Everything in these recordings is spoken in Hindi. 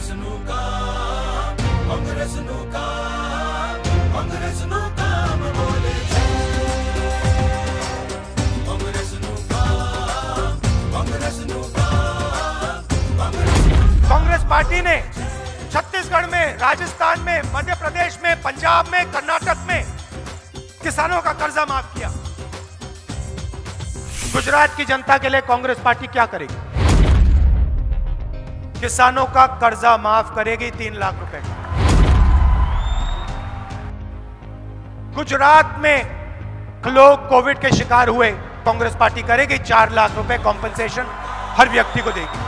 कांग्रेस पार्टी ने छत्तीसगढ़ में, राजस्थान में, मध्य प्रदेश में, पंजाब में, कर्नाटक में किसानों का कर्जा माफ किया। गुजरात की जनता के लिए कांग्रेस पार्टी क्या करेगी? किसानों का कर्जा माफ करेगी 3 लाख रुपए का। गुजरात में लोग कोविड के शिकार हुए, कांग्रेस पार्टी करेगी 4 लाख रुपए कॉम्पेंसेशन हर व्यक्ति को देगी।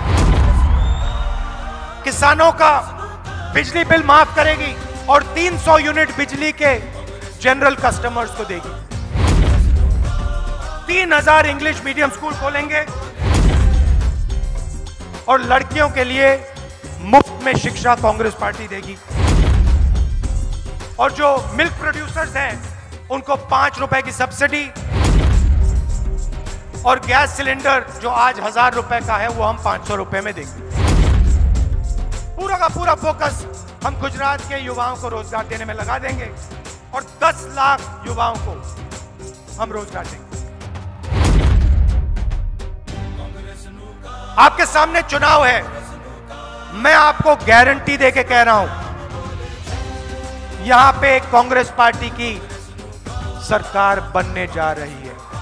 किसानों का बिजली बिल माफ करेगी और 300 यूनिट बिजली के जनरल कस्टमर्स को देगी। 3000 इंग्लिश मीडियम स्कूल खोलेंगे और लड़कियों के लिए मुफ्त में शिक्षा कांग्रेस पार्टी देगी। और जो मिल्क प्रोड्यूसर्स हैं उनको 5 रुपए की सब्सिडी, और गैस सिलेंडर जो आज 1000 रुपए का है वो हम 500 रुपए में देंगे। पूरा का पूरा फोकस हम गुजरात के युवाओं को रोजगार देने में लगा देंगे और 10 लाख युवाओं को हम रोजगार देंगे। आपके सामने चुनाव है, मैं आपको गारंटी देके कह रहा हूं, यहां पे कांग्रेस पार्टी की सरकार बनने जा रही है।